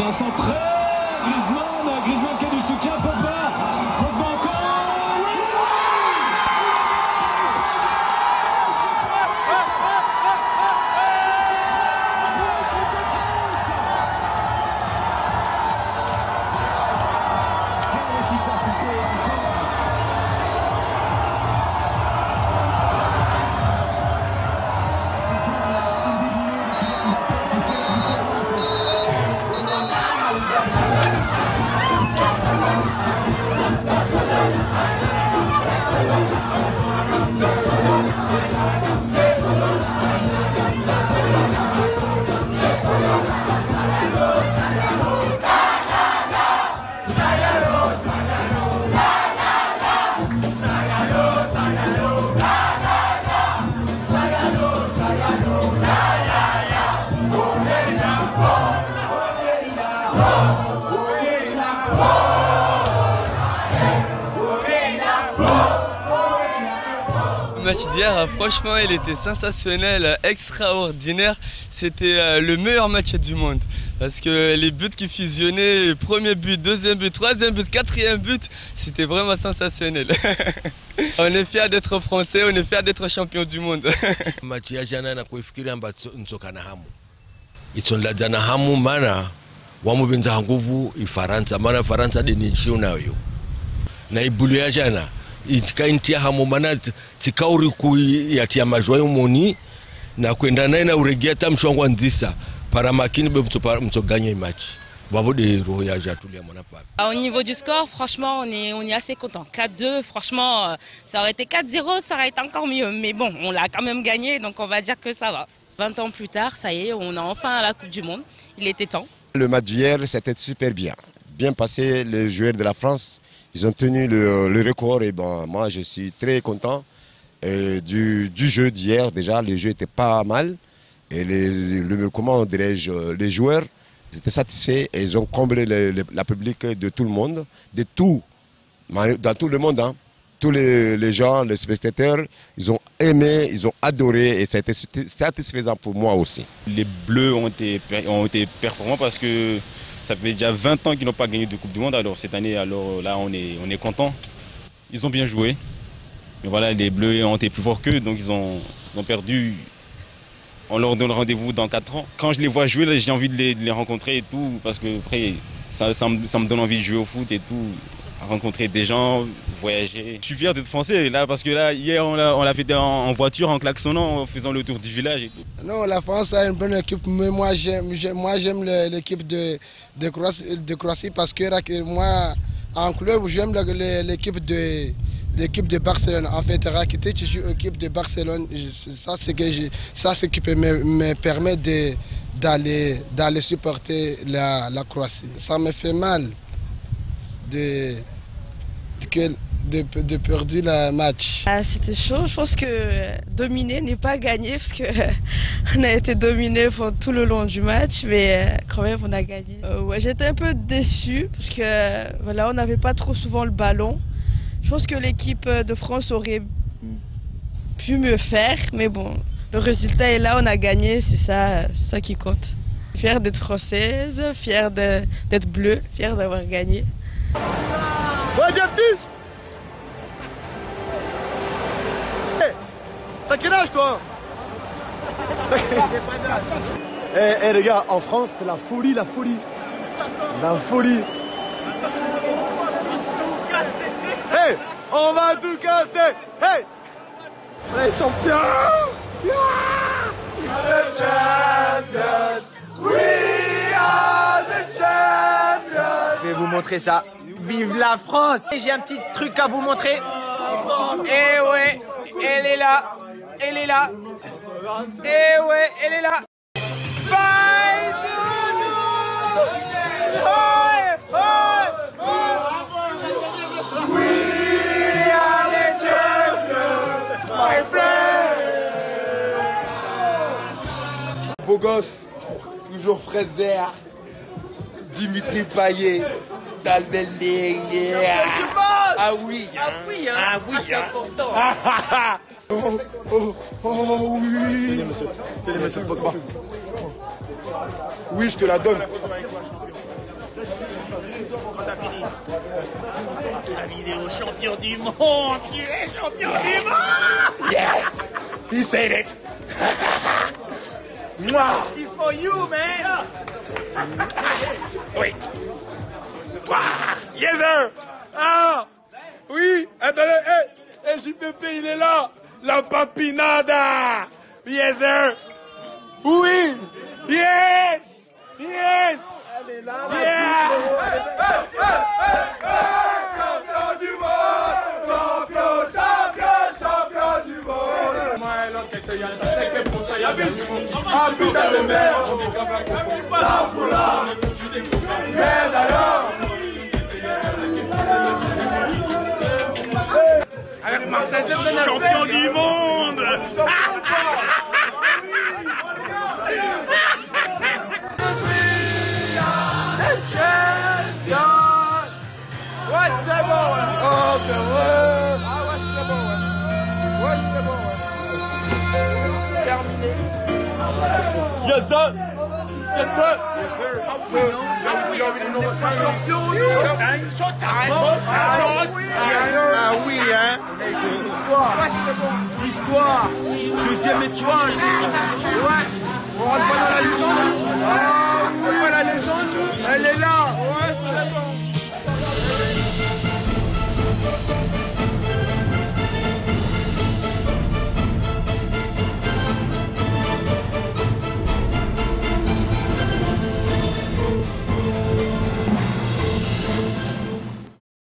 bien centré. Griezmann qui a du soutien. Pogba encore. Le match d'hier, franchement, il était sensationnel, extraordinaire. C'était le meilleur match du monde. Parce que les buts qui fusionnaient, premier but, deuxième but, troisième but, quatrième but, c'était vraiment sensationnel. On est fiers d'être français, on est fiers d'être champion du monde. Match ya jana na kuifikiria nsoka na hamu. Itsonladza na hamu maana wamubenza nguvu ifaransa maana Faransa denishiu nayo. Na ibulu ya jana ikaintia hamu maana sikauri kuyatia majwayo moni na kwenda naye na uregeta mshwangu nzisa para makini be mtoganya match. Au niveau du score, franchement, on est assez content. 4-2, franchement, ça aurait été 4-0, ça aurait été encore mieux. Mais bon, on l'a quand même gagné, donc on va dire que ça va. 20 ans plus tard, ça y est, on est enfin à la Coupe du Monde. Il était temps. Le match d'hier, c'était super bien. Bien passé, les joueurs de la France, ils ont tenu le record. Et bon, moi, je suis très content du jeu d'hier. Déjà, le jeu était pas mal. Et comment dirais-je, les joueurs, ils étaient satisfaits et ils ont comblé la public de tout le monde, dans tout le monde. Hein. Tous les gens, les spectateurs, ils ont aimé, ils ont adoré et ça a été satisfaisant pour moi aussi. Les Bleus ont été performants parce que ça fait déjà 20 ans qu'ils n'ont pas gagné de Coupe du Monde. Alors cette année, alors là, on est content. Ils ont bien joué. Mais voilà, les Bleus ont été plus forts qu'eux, donc ils ont perdu. On leur donne rendez-vous dans 4 ans. Quand je les vois jouer, j'ai envie de les rencontrer et tout, parce que après, ça me donne envie de jouer au foot et tout, rencontrer des gens, voyager. Je suis fier d'être français là, parce que là, hier, on l'a fait en voiture, en klaxonnant, en faisant le tour du village et tout. Non, la France a une bonne équipe, mais moi j'aime l'équipe de Croatie parce que moi, en club, j'aime l'équipe de Barcelone. En fait, Rakitic joue l'équipe de Barcelone. Ça, c'est qui me permet d'aller supporter la Croatie. Ça me fait mal de perdre le match. C'était chaud. Je pense que dominer n'est pas gagné parce qu'on a été dominé tout le long du match, mais quand même on a gagné. Ouais, j'étais un peu déçue parce que voilà, on n'avait pas trop souvent le ballon. Je pense que l'équipe de France aurait pu mieux faire, mais bon, le résultat est là, on a gagné, c'est ça qui compte. Fière d'être française, fière d'être bleue, fière d'avoir gagné. Ouais, Jeftis! Hey, t'as quel âge toi? Eh les gars, en France, c'est la folie. La folie. Hey, on va tout casser. Hey, les champions. The champions. We are the champions. Je vais vous montrer ça. Vive la France. J'ai un petit truc à vous montrer. Eh ouais, elle est là. Eh ouais, elle est là. Bye, doudou. Hoi, hoi, hoi. We are the champions, my friend. Beau gosse, toujours fraisière. Dimitri Payet, Dalbelling. Ah oui, c'est important. Oh oui. Oui, je te la donne. La vidéo champion du monde. Tu es champion du monde. Yes. He said it. Wow. It's for you, man. Oui. Yes, sir. Ah, oui. Attendez, JPP, il est là. La papinada. Yes, sir. Oui. Yes. Yes. Elle est là. Yeah. Champion du monde. Champion du monde. Ah, putain de merde. Merde alors. Avec Marcel champion du monde. Ouais, c'est bon. Oh, c'est vrai. Ah ouais, c'est bon. Ouais, c'est bon. Terminé. Yes, sir. Yes, sir. Champion. Ah oui, hein. L'histoire. Deuxième étoile.